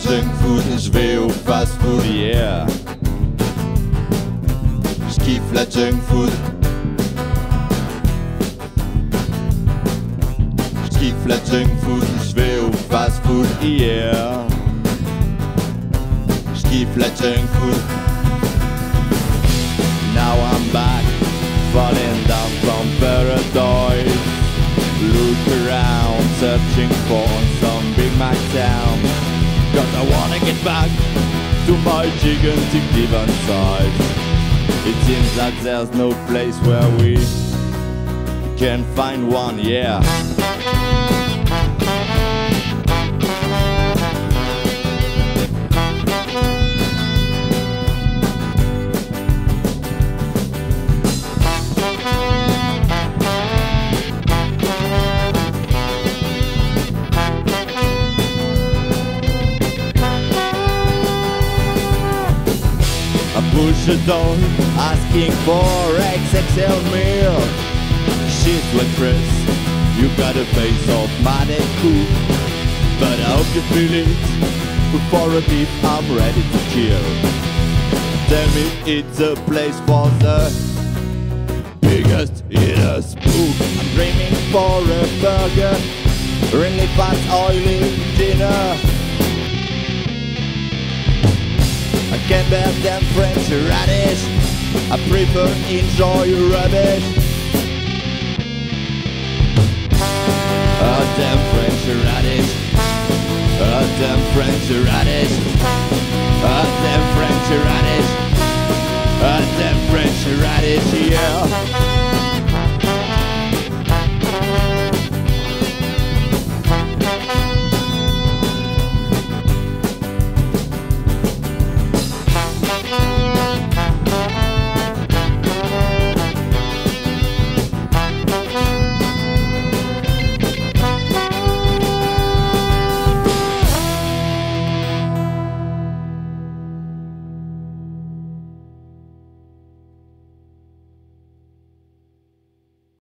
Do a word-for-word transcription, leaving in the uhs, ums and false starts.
Junkfood, je vais au fast-food, yeah. Je kiffe la Junkfood. Je kiffe la Junkfood, je vais au fast-food, yeah. Je kiffe la Junkfood. Now I'm back, falling down from paradise. Look around, searching for some Big Mac town. Cause I wanna get back to my gigantic divan size. It seems that there's no place where we can find one, yeah. Push the door, asking for X X L meal. Shit, waitress, you got a face of man and cool, but I hope you feel it. Before a beef, I'm ready to kill. Tell me it's a place for the biggest eaters. Ooh, I'm dreaming for a burger, really fast, oily dinner. I can't bear them French radish, I prefer enjoy rubbish. A damn French radish, a damn French radish, a damn French radish, a damn French radish, yeah.